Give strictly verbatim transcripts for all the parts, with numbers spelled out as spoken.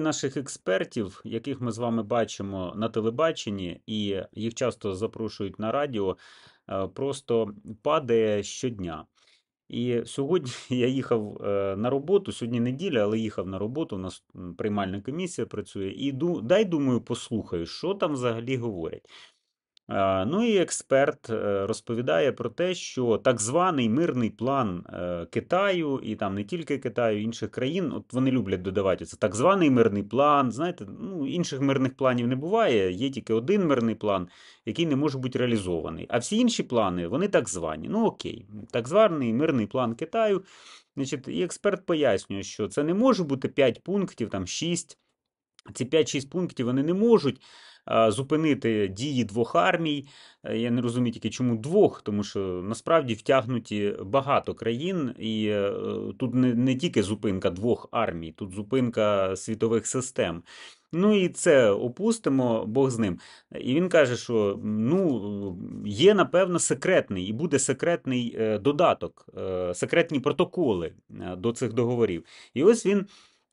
Наших експертів, яких ми з вами бачимо на телебаченні, і їх часто запрошують на радіо, е, просто падає щодня. І сьогодні я їхав е, на роботу, сьогодні неділя, але їхав на роботу, у нас м, приймальна комісія працює, і ду- дай, думаю, послухаю, що там взагалі говорять. А, Ну і експерт е, розповідає про те, що так званий мирний план е, Китаю, і там не тільки Китаю, інших країн, от вони люблять додавати це так званий мирний план. Знаєте, ну інших мирних планів не буває, є тільки один мирний план, який не може бути реалізований. А всі інші плани, вони так звані. Ну окей, так званий мирний план Китаю. Значить, і експерт пояснює, що це не може бути п'ять пунктів, там шість. Ці п'ять-шість пунктів вони не можуть а, зупинити дії двох армій. Е, Я не розумію тільки чому двох, тому що насправді втягнуті багато країн, і е, тут не, не тільки зупинка двох армій, тут зупинка світових систем. Ну і це опустимо, Бог з ним. І він каже, що ну, є, напевно, секретний, і буде секретний е, додаток, е, секретні протоколи е, до цих договорів. І ось він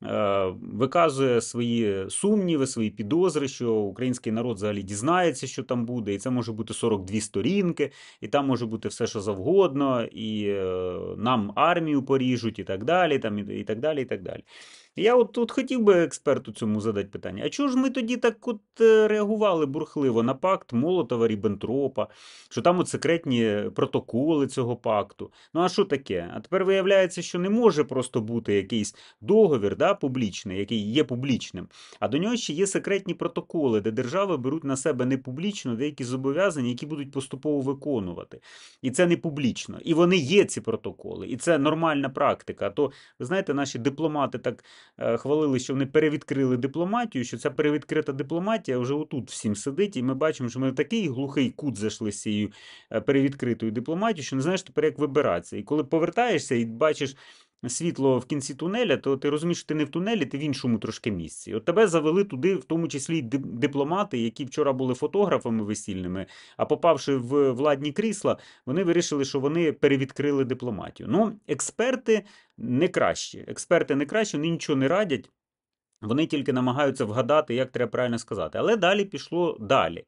е, виказує свої сумніви, свої підозри, що український народ взагалі дізнається, що там буде, і це може бути сорок дві сторінки, і там може бути все, що завгодно, і е, нам армію поріжуть, і так далі, там, і, і так далі, і так далі. Я от тут хотів би експерту цьому задати питання. А чого ж ми тоді так от е, реагували бурхливо на пакт Молотова-Ріббентропа, що там от секретні протоколи цього пакту? Ну а що таке? А тепер виявляється, що не може просто бути якийсь договір, да, публічний, який є публічним, а до нього ще є секретні протоколи, де держави беруть на себе не публічно деякі зобов'язання, які будуть поступово виконувати. І це не публічно. І вони є, ці протоколи. І це нормальна практика. А то, ви знаєте, наші дипломати так е, хвалили, що вони перевідкрили дипломатію, що ця перевідкрита дипломатія вже отут всім сидить, і ми бачимо, що ми в такий глухий кут зайшли з цією е, перевідкритою дипломатією, що не знаєш тепер, як вибиратися. І коли повертаєшся і бачиш світло в кінці тунеля, то ти розумієш, що ти не в тунелі, ти в іншому трошки місці. От тебе завели туди, в тому числі й дипломати, які вчора були фотографами весільними, а попавши в владні крісла, вони вирішили, що вони перевідкрили дипломатію. Ну, експерти не кращі. Експерти не кращі, вони нічого не радять. Вони тільки намагаються вгадати, як треба правильно сказати. Але далі пішло далі.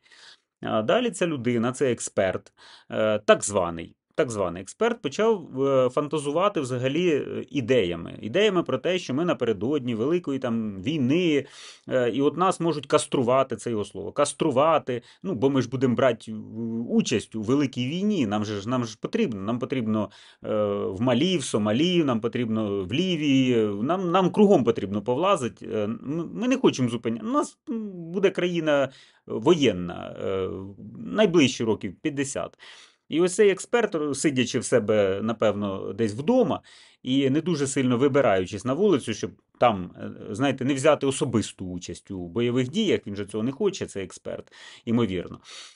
А Далі ця людина, це експерт, е, так званий. Так званий експерт почав е, фантазувати взагалі е, ідеями. Ідеями про те, що ми напередодні великої там війни, е, і от нас можуть каструвати, це його слово, каструвати, ну, бо ми ж будемо брати участь у великій війні, нам же нам ж потрібно, нам потрібно е, в Малі, в Сомалі, нам потрібно в Лівії, нам, нам кругом потрібно повлазити. Е, Ми не хочемо зупиняти. У нас буде країна воєнна, е, найближчі років п'ятдесят. І ось цей експерт, сидячи в себе, напевно, десь вдома, і не дуже сильно вибираючись на вулицю, щоб там, знаєте, не взяти особисту участь у бойових діях, він же цього не хоче, цей експерт, ймовірно.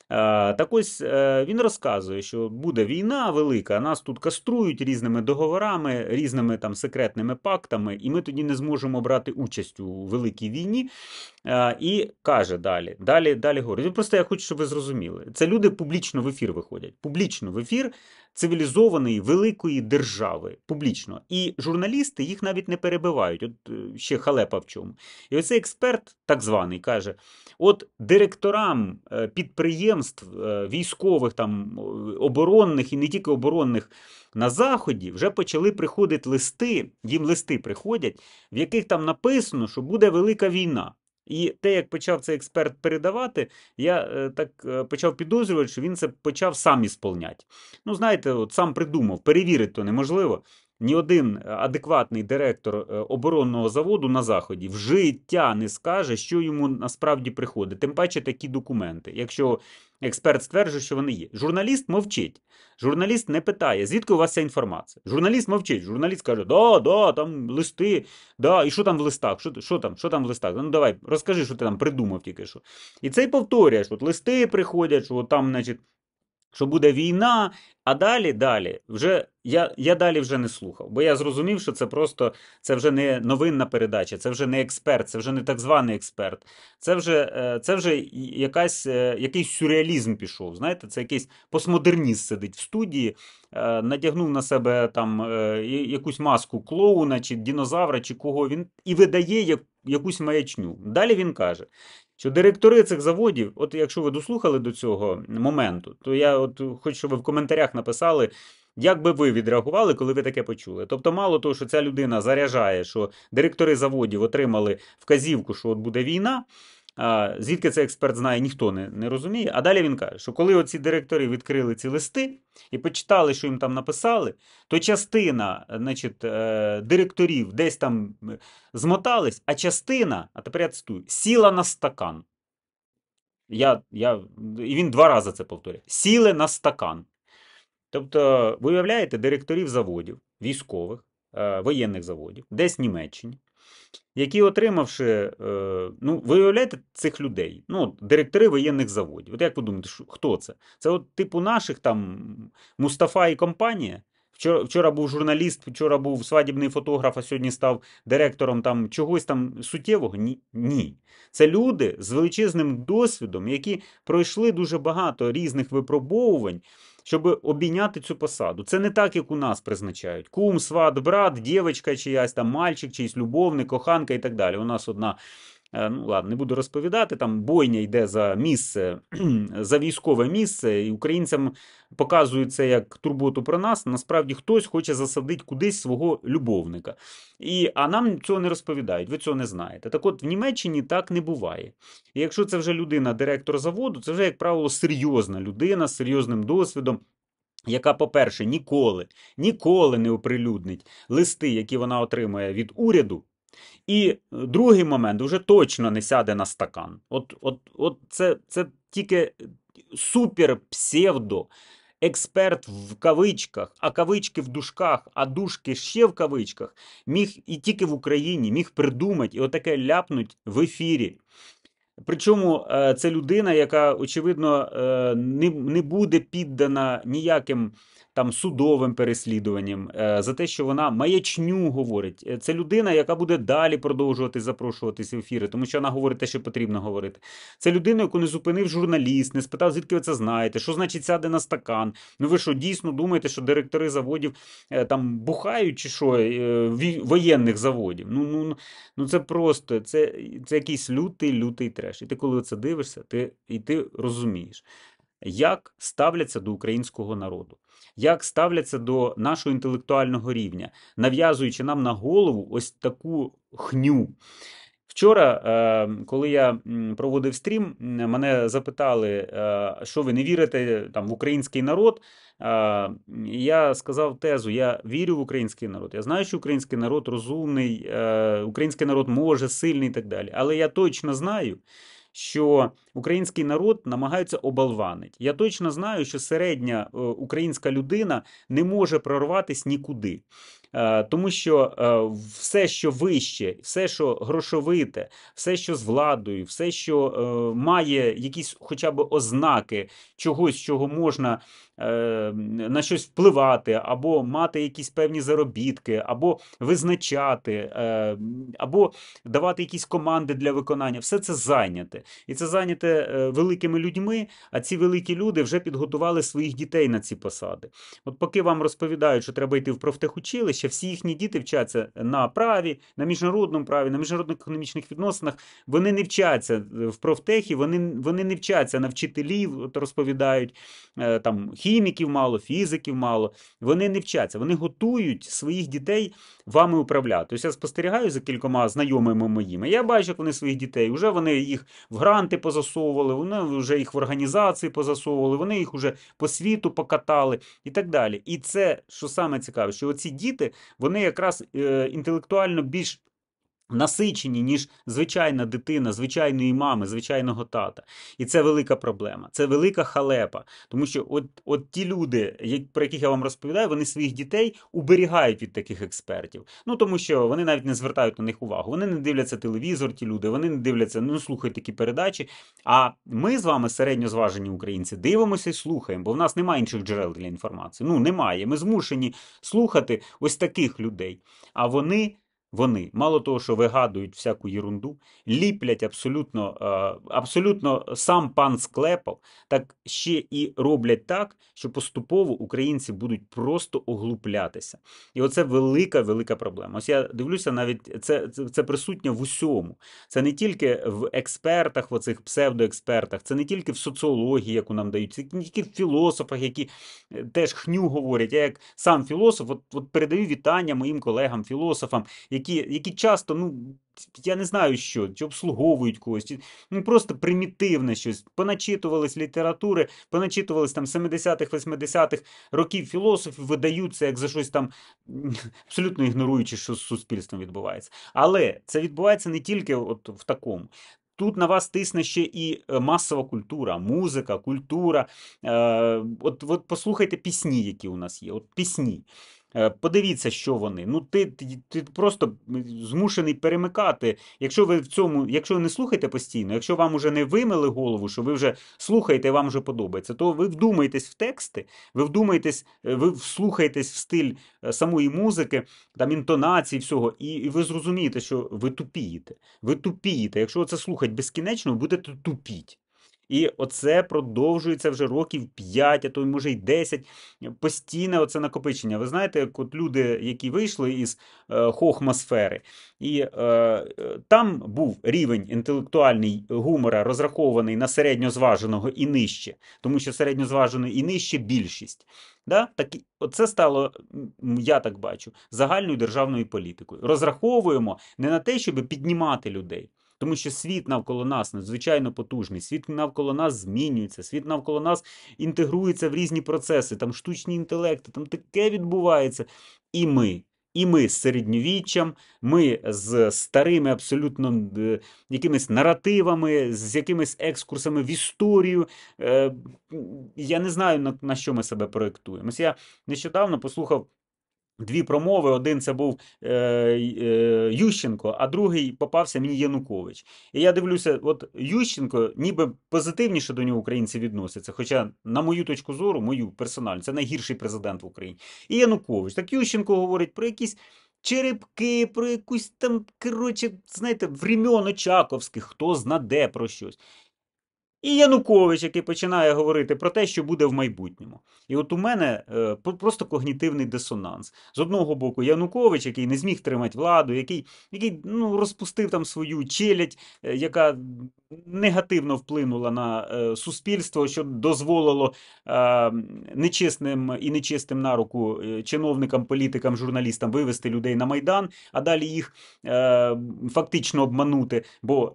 Так ось він розказує, що буде війна велика, нас тут каструють різними договорами, різними там секретними пактами, і ми тоді не зможемо брати участь у великій війні. І каже далі, далі, далі говорить. Просто я хочу, щоб ви зрозуміли. Це люди публічно в ефір виходять. Публічно в ефір цивілізованої великої держави. Публічно. І журналісти їх навіть не перебивають. От ще халепа в чому. І оцей експерт, так званий, каже, от директорам підприємств військових, там, оборонних і не тільки оборонних на Заході вже почали приходити листи, їм листи приходять, в яких там написано, що буде велика війна. І те, як почав цей експерт передавати, я е, так е, почав підозрювати, що він це почав сам ісполняти. Ну, знаєте, от сам придумав, перевірити то неможливо. Ні один адекватний директор е, оборонного заводу на Заході в життя не скаже, що йому насправді приходить. Тим паче такі документи, якщо експерт стверджує, що вони є. Журналіст мовчить. Журналіст не питає, звідки у вас ця інформація. Журналіст мовчить. Журналіст каже, да, да, там листи, да, і що там в листах, що, що там, що там в листах? Ну давай, розкажи, що ти там придумав тільки що. І це й повторює, що от листи приходять, що от там, значить, що буде війна, а далі, далі, вже я, я далі вже не слухав, бо я зрозумів, що це просто це вже не новинна передача, це вже не експерт, це вже не так званий експерт. Це вже, е, це вже якась, е, якийсь сюрреалізм пішов. Знаєте, це якийсь постмодерніст сидить в студії, е, надягнув на себе там е, якусь маску клоуна, чи динозавра, чи кого він і видає як, якусь маячню. Далі він каже. Що директори цих заводів, от якщо ви дослухали до цього моменту, то я от хочу, щоб ви в коментарях написали, як би ви відреагували, коли ви таке почули? Тобто, мало того, що ця людина заряджає, що директори заводів отримали вказівку, що от буде війна. А, звідки цей експерт знає, ніхто не, не розуміє. А далі він каже, що коли оці директори відкрили ці листи і почитали, що їм там написали, то частина, значить, е, директорів десь там змотались, а частина, а тепер я цитую, сіла на стакан. Я, я, І він два рази це повторює. Сіли на стакан. Тобто, ви уявляєте, директорів заводів, військових, е, воєнних заводів, десь в Німеччині, які отримавши, е, ну, ви уявляєте цих людей, ну, директори воєнних заводів. От як ви думаєте, що, хто це? Це от типу наших там Мустафа і компанія. Вчора, вчора був журналіст, вчора був свадібний фотограф, а сьогодні став директором там чогось там суттєвого? Ні. Ні. Це люди з величезним досвідом, які пройшли дуже багато різних випробовувань, щоб обійняти цю посаду. Це не так, як у нас призначають. Кум, сват, брат, дівчинка чиясь, там мальчик, чийсь любовник, коханка і так далі. У нас одна, ну ладно, не буду розповідати, там бойня йде за місце, за військове місце, і українцям показують це як турботу про нас. Насправді хтось хоче засадити кудись свого любовника. І, а нам цього не розповідають, ви цього не знаєте. Так от в Німеччині так не буває. І якщо це вже людина, директор заводу, це вже, як правило, серйозна людина з серйозним досвідом, яка, по-перше, ніколи, ніколи не оприлюднить листи, які вона отримує від уряду. І другий момент, вже точно не сяде на стакан. От, от, от це, це тільки супер псевдо експерт в кавичках, а кавички в дужках, а дужки ще в кавичках, міг і тільки в Україні міг придумати і отаке ляпнуть в ефірі. Причому це людина, яка, очевидно, не, не буде піддана ніяким там судовим переслідуванням за те, що вона маячню говорить. Це людина, яка буде далі продовжувати запрошуватися в ефіри, тому що вона говорить те, що потрібно говорити. Це людина, яку не зупинив журналіст, не спитав, звідки ви це знаєте, що значить сяде на стакан. Ну ви що, дійсно думаєте, що директори заводів там бухають чи що, воєнних заводів? Ну, ну, ну це просто, це, це якийсь лютий, лютий треш. І ти коли це дивишся, ти, і ти розумієш, як ставляться до українського народу, як ставляться до нашого інтелектуального рівня, нав'язуючи нам на голову ось таку хню. Вчора, коли я проводив стрім, мене запитали, що ви не вірите там, в український народ. Я сказав тезу, я вірю в український народ. Я знаю, що український народ розумний, український народ може, сильний і так далі. Але я точно знаю, що український народ намагаються оболванити. Я точно знаю, що середня українська людина не може прорватися нікуди. Тому що все, що вище, все, що грошовите, все, що з владою, все, що має якісь хоча б ознаки чогось, чого можна на щось впливати, або мати якісь певні заробітки, або визначати, або давати якісь команди для виконання, все це зайняте. І це зайняте великими людьми, а ці великі люди вже підготували своїх дітей на ці посади. От поки вам розповідають, що треба йти в профтехучилище, всі їхні діти вчаться на праві, на міжнародному праві, на міжнародних економічних відносинах, вони не вчаться в профтехі, вони, вони не вчаться на вчителів, от розповідають, там, хіміків мало, фізиків мало, вони не вчаться, вони готують своїх дітей вами управляти. Ось я спостерігаю за кількома знайомими моїми, я бачу, як вони своїх дітей, вже вони їх в гранти позасовували, вони вже їх в організації позасовували, вони їх вже по світу покатали і так далі. І це, що саме цікаве, що оці діти, вони якраз е, інтелектуально більш насичені, ніж звичайна дитина, звичайної мами, звичайного тата. І це велика проблема, це велика халепа. Тому що от, от ті люди, як- про яких я вам розповідаю, вони своїх дітей уберігають від таких експертів. Ну тому що вони навіть не звертають на них увагу. Вони не дивляться телевізор, ті люди, вони не дивляться, ну слухають такі передачі. А ми з вами, середньозважені українці, дивимося і слухаємо, бо в нас немає інших джерел для інформації. Ну немає. Ми змушені слухати ось таких людей. А вони. Вони, мало того, що вигадують всяку єрунду, ліплять абсолютно, е, абсолютно сам пан склепав, так ще і роблять так, що поступово українці будуть просто оглуплятися. І оце велика, велика проблема. Ось я дивлюся, навіть це, це, це присутнє в усьому. Це не тільки в експертах, в оцих псевдоекспертах, це не тільки в соціології, яку нам дають, це не тільки в філософах, які е, теж хню говорять. Я як сам філософ, от, от передаю вітання моїм колегам-філософам, які які часто, ну, я не знаю що, чи обслуговують когось, чи, ну просто примітивне щось. Поначитувались літератури, поначитувались там семидесятих, восьмидесятих років філософів, видаються як за щось там, абсолютно ігноруючи, що з суспільством відбувається. Але це відбувається не тільки от в такому. Тут на вас тисне ще і масова культура, музика, культура. Е, от, от послухайте пісні, які у нас є. От пісні. Е, Подивіться, що вони. Ну, ти, ти, ти просто змушений перемикати. Якщо ви в цьому, якщо ви не слухаєте постійно, якщо вам уже не вимили голову, що ви вже слухаєте, вам вже подобається, то ви вдумаєтесь в тексти, ви вдумаєтесь, е, ви вслухаєтесь в стиль е, самої музики, там інтонації, всього, і, і ви зрозумієте, що ви тупієте. Ви тупієте. Якщо це слухати безкінечно, ви будете тупіть. І оце продовжується вже років п'ять, а то й може й десять. Постійне оце накопичення. Ви знаєте, як от люди, які вийшли із е, хохмосфери, і е, е, там був рівень інтелектуальний гумора розрахований на середньозваженого і нижче, тому що середньозважений і нижче більшість. Да? Так, оце стало, я так бачу, загальною державною політикою. Розраховуємо не на те, щоб піднімати людей. Тому що світ навколо нас надзвичайно потужний, світ навколо нас змінюється, світ навколо нас інтегрується в різні процеси, там штучні інтелекти, там таке відбувається. І ми, і ми з середньовіччям, ми з старими абсолютно е, якимись наративами, з якимись екскурсами в історію. Е, я не знаю, на, на що ми себе проєктуємо. Ось я нещодавно послухав дві промови. Один це був е, е, Ющенко, а другий попався мені Янукович. І я дивлюся, от Ющенко ніби позитивніше до нього українці відносяться. Хоча, на мою точку зору, мою персональну, це найгірший президент в Україні. І Янукович. Так Ющенко говорить про якісь черепки, про якусь там, коротше, знаєте, времен Очаковських, хто знаде про щось. І Янукович, який починає говорити про те, що буде в майбутньому. І от у мене е, просто когнітивний дисонанс. З одного боку, Янукович, який не зміг тримати владу, який, який ну, розпустив там свою челядь, е, яка негативно вплинула на е, суспільство, що дозволило е, нечесним і нечистим на руку е, чиновникам, політикам, журналістам вивести людей на Майдан, а далі їх е, фактично обманути, бо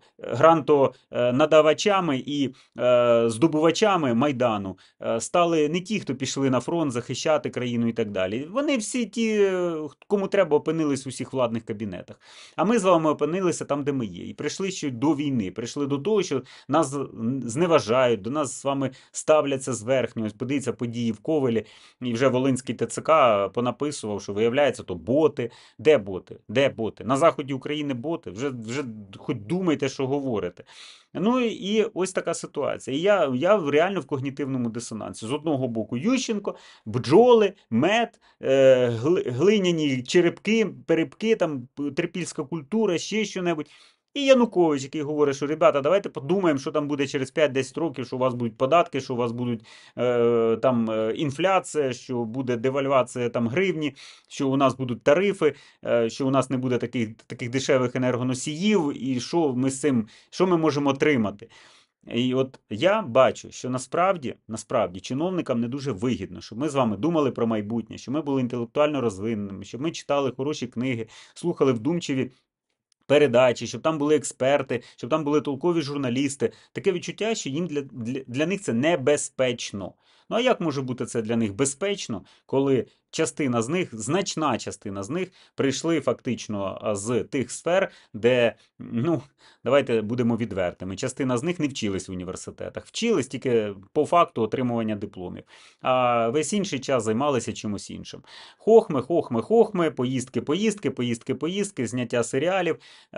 грантонадавачами і е, здобувачами Майдану е, стали не ті, хто пішли на фронт захищати країну і так далі. Вони всі ті, кому треба, опинились у всіх владних кабінетах. А ми з вами опинилися там, де ми є. І прийшли ще до війни, прийшли до того, що нас зневажають, до нас з вами ставляться зверхньо. Ось подивіться події в Ковелі, і вже Волинський ТЦК понаписував, що виявляється, то боти. Де боти? Де боти? На заході України боти? Вже, вже хоч думайте, що говорите. Ну і ось така ситуація. І я, я реально в когнітивному дисонансі. З одного боку Ющенко, бджоли, мед, е, глиняні черепки, перепки, там, трипільська культура, ще що-небудь. І Янукович, який говорить, що ребята, давайте подумаємо, що там буде через п'ять-десять років, що у вас будуть податки, що у вас будуть е, там інфляція, що буде девальвація там гривні, що у нас будуть тарифи, е, що у нас не буде таких, таких дешевих енергоносіїв, і що ми з цим, що ми можемо отримати. І от я бачу, що насправді, насправді чиновникам не дуже вигідно, щоб ми з вами думали про майбутнє, щоб ми були інтелектуально розвиненими, щоб ми читали хороші книги, слухали вдумчиві передачі, щоб там були експерти, щоб там були толкові журналісти. Таке відчуття, що їм для, для, для них це небезпечно. Ну а як може бути це для них безпечно, коли частина з них, значна частина з них прийшли фактично з тих сфер, де, ну, давайте будемо відвертими, частина з них не вчились в університетах, вчились тільки по факту отримування дипломів, а весь інший час займалися чимось іншим. Хохми, хохми, хохми, поїздки, поїздки, поїздки, поїздки, зняття серіалів,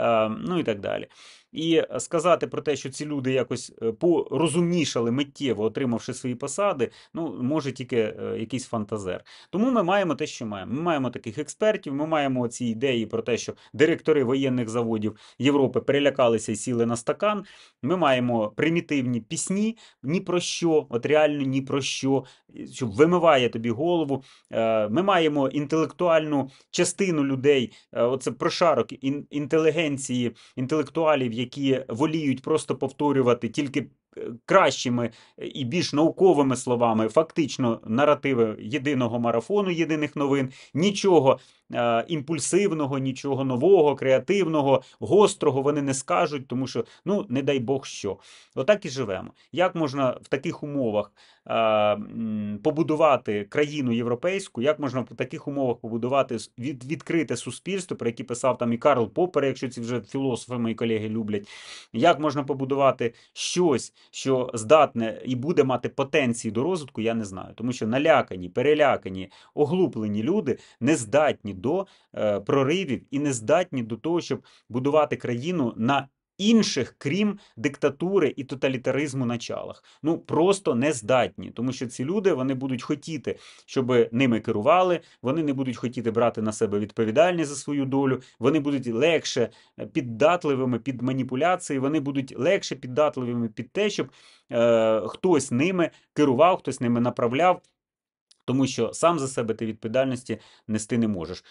ну і так далі. І сказати про те, що ці люди якось порозумнішали миттєво, отримавши свої посади, ну, може тільки якийсь фантазер. Тому ми маємо те, що маємо. Ми маємо таких експертів, ми маємо ці ідеї про те, що директори воєнних заводів Європи перелякалися і сіли на стакан. Ми маємо примітивні пісні ні про що, от реально ні про що, що вимиває тобі голову. Ми маємо інтелектуальну частину людей, оце прошарок інтелігенції, інтелектуалів, які воліють просто повторювати тільки кращими і більш науковими словами фактично наративи єдиного марафону, єдиних новин, нічого е, імпульсивного, нічого нового, креативного, гострого вони не скажуть, тому що, ну, не дай Бог що. Отак і живемо. Як можна в таких умовах е, побудувати країну європейську, як можна в таких умовах побудувати від, відкрите суспільство, про яке писав там і Карл Поппер, якщо ці вже філософи, мої колеги люблять, як можна побудувати щось, що здатне і буде мати потенції до розвитку, я не знаю. Тому що налякані, перелякані, оглуплені люди не здатні до е, проривів і не здатні до того, щоб будувати країну на інших, крім диктатури і тоталітаризму началах. Ну, просто не здатні. Тому що ці люди, вони будуть хотіти, щоб ними керували, вони не будуть хотіти брати на себе відповідальність за свою долю, вони будуть легше піддатливими під маніпуляції, вони будуть легше піддатливими під те, щоб е, хтось ними керував, хтось ними направляв, тому що сам за себе ти відповідальності нести не можеш.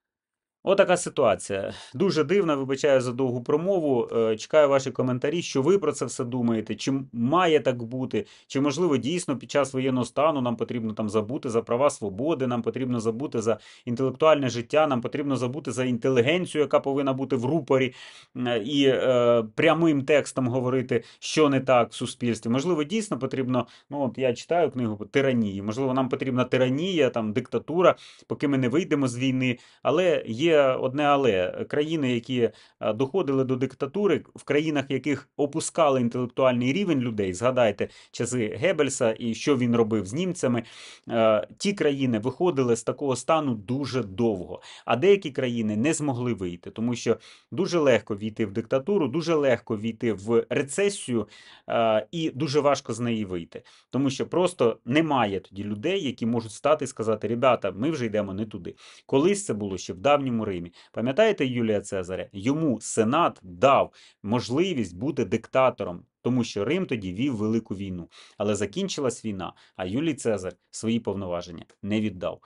Отака ситуація. Дуже дивна, вибачаю за довгу промову. Чекаю ваші коментарі, що ви про це все думаєте, чи має так бути, чи можливо дійсно під час воєнного стану нам потрібно там забути за права свободи, нам потрібно забути за інтелектуальне життя, нам потрібно забути за інтелігенцію, яка повинна бути в рупорі, і е, прямим текстом говорити, що не так в суспільстві. Можливо, дійсно потрібно, ну от я читаю книгу тиранії, можливо, нам потрібна тиранія, там диктатура, поки ми не вийдемо з війни, але є одне але. Країни, які доходили до диктатури, в країнах, яких опускали інтелектуальний рівень людей, згадайте часи Геббельса і що він робив з німцями, ті країни виходили з такого стану дуже довго, а деякі країни не змогли вийти, тому що дуже легко війти в диктатуру, дуже легко війти в рецесію і дуже важко з неї вийти, тому що просто немає тоді людей, які можуть стати і сказати, ребята, ми вже йдемо не туди. Колись це було ще в давньому Римі. Пам'ятаєте Юлія Цезаря? Йому Сенат дав можливість бути диктатором, тому що Рим тоді вів велику війну. Але закінчилась війна, а Юлій Цезар свої повноваження не віддав.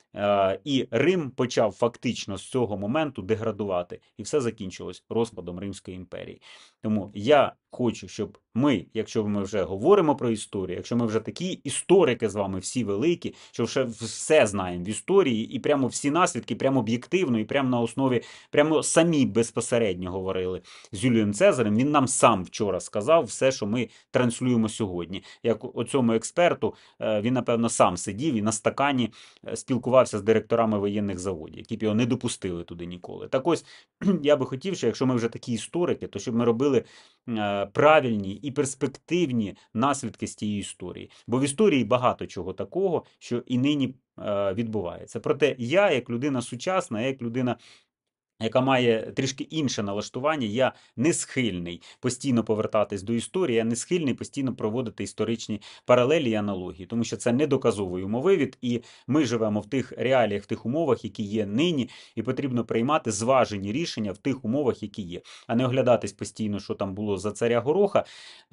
І Рим почав фактично з цього моменту деградувати. І все закінчилось розпадом Римської імперії. Тому я хочу, щоб ми, якщо ми вже говоримо про історію, якщо ми вже такі історики з вами всі великі, що вже все знаємо в історії, і прямо всі наслідки, прямо об'єктивно, і прямо на основі, прямо самі безпосередньо говорили з Юлієм Цезарем, він нам сам вчора сказав все, що ми транслюємо сьогодні. Як оцьому експерту, він, напевно, сам сидів і на стакані спілкувався з директорами воєнних заводів, які б його не допустили туди ніколи. Так ось, я би хотів, що якщо ми вже такі історики, то щоб ми робили правильні і перспективні наслідки з тієї історії. Бо в історії багато чого такого, що і нині відбувається. Проте я, як людина сучасна, як людина, яка має трішки інше налаштування, я не схильний постійно повертатись до історії, я не схильний постійно проводити історичні паралелі і аналогії, тому що це недоказовий умовивід, і ми живемо в тих реаліях, в тих умовах, які є нині, і потрібно приймати зважені рішення в тих умовах, які є, а не оглядатись постійно, що там було за царя Гороха,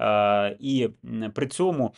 і при цьому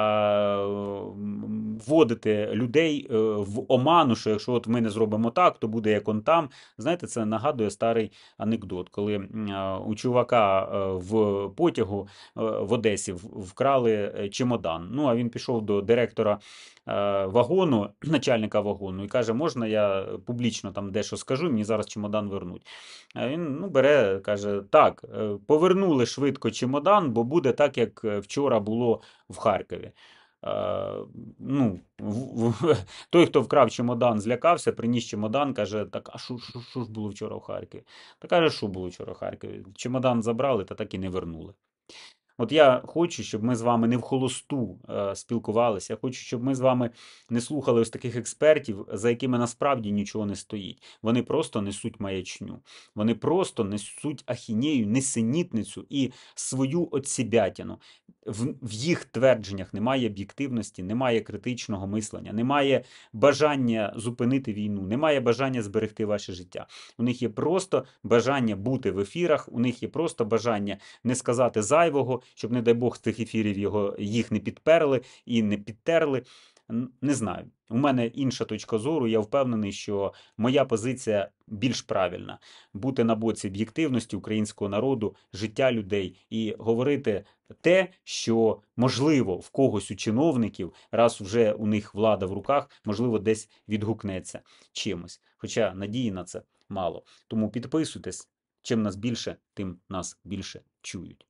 вводити людей в оману, що якщо от ми не зробимо так, то буде як он там. Знаєте, це нагадує старий анекдот, коли у чувака в потягу в Одесі вкрали чемодан. Ну, а він пішов до директора вагону, начальника вагону, і каже, можна я публічно там дещо скажу, мені зараз чемодан вернуть. А він, ну, бере, каже, так, повернули швидко чемодан, бо буде так, як вчора було в Харкові. Е, ну, в- в- той, хто вкрав чемодан, злякався, приніс чемодан, каже, так, а що що- що ж було вчора в Харкові? Та каже, що було вчора в Харкові? Чемодан забрали та так і не вернули. От я хочу, щоб ми з вами не в холосту е, спілкувалися. Я хочу, щоб ми з вами не слухали ось таких експертів, за якими насправді нічого не стоїть. Вони просто несуть маячню. Вони просто несуть ахінею, несенітницю і свою отсібятину. В, в їх твердженнях немає об'єктивності, немає критичного мислення, немає бажання зупинити війну, немає бажання зберегти ваше життя. У них є просто бажання бути в ефірах, у них є просто бажання не сказати зайвого, щоб, не дай Бог, з цих ефірів його, їх не підперли і не підтерли. Не знаю. У мене інша точка зору. Я впевнений, що моя позиція більш правильна: бути на боці об'єктивності українського народу, життя людей і говорити те, що можливо в когось у чиновників, раз вже у них влада в руках, можливо, десь відгукнеться чимось. Хоча надії на це мало. Тому підписуйтесь. Чим нас більше, тим нас більше чують.